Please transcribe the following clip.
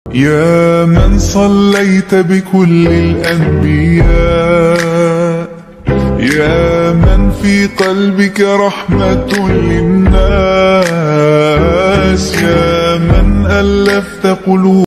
يا من صليت بكل الأنبياء، يا من في قلبك رحمة للناس، يا من ألفت قلوب